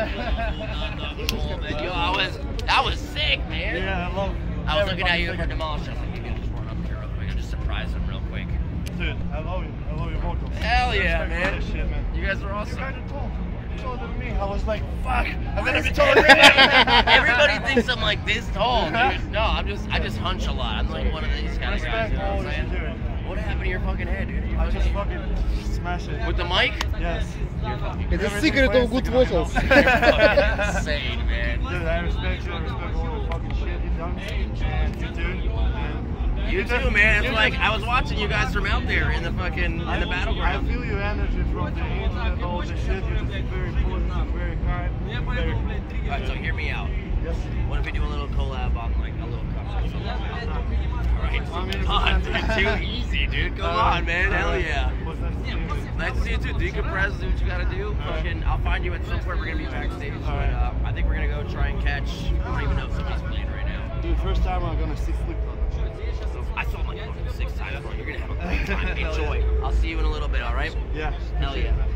Yo, that was sick, man. Yeah, I was looking at you for Demolish. I was like, maybe I'll just run up here real quick and just surprise him real quick. Dude, I love your vocals. Hell yeah, man. Shit, man. You guys are awesome. You kind of taller than me. I was like, fuck, I'm gonna be taller than you. Everybody thinks I'm like this tall, dude. No, I just hunch a lot. I'm like one of these kind of guys. You know what I'm saying? What happened to your fucking head, dude? I just fucking smash it. With the mic? Yes. It's a secret of good vocals. You're fucking insane, man. Dude, I respect you. I respect all the fucking shit you've done. And you, dude. And You too, man. It's like I was watching you guys from out there in the battleground. I feel your energy from the internet, all the shit. You're just very positive, very kind. Very... Alright, so hear me out. Yes. What if we do a little collab on like a little cup or something? Alright, come on, dude. Too easy, dude. Come on, man. Hell yeah. Nice to see you too. Decompress, do what you gotta do. Fucking, I'll find you at some point. We're gonna be backstage, but I think we're gonna go try and catch. I don't even know if somebody's playing right now. Dude, first time I'm gonna see Slipknot. I saw him like fucking 6 times, bro. You're gonna have a great time. Enjoy. I'll see you in a little bit, alright? Yeah. Hell yeah.